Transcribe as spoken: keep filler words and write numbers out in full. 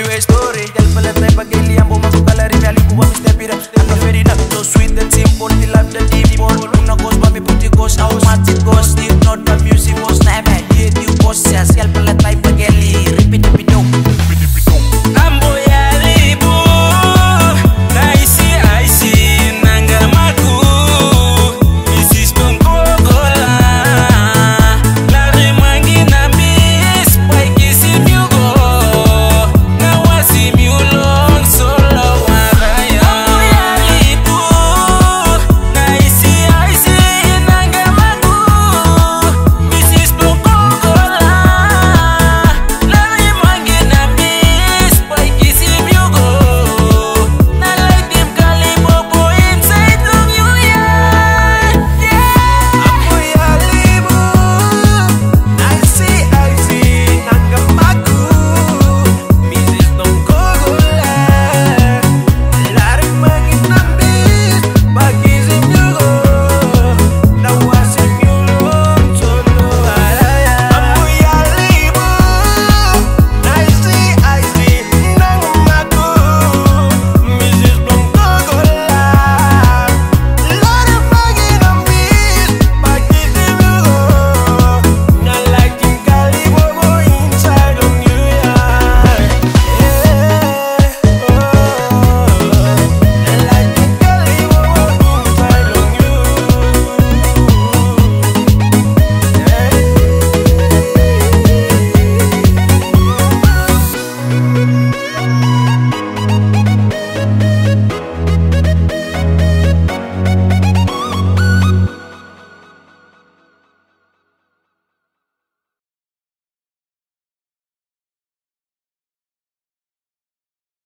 you a story. Girl, for the type of girl, Ambo, masuk galeri, me aliku wa mister Pira. I'm not very not so sweet and simple, the love the deep one. Una goes, but me put it goes, how much it goes. If not the music was never hit you, boss, yes. Girl, for the type of girl, repeat it, repeat it.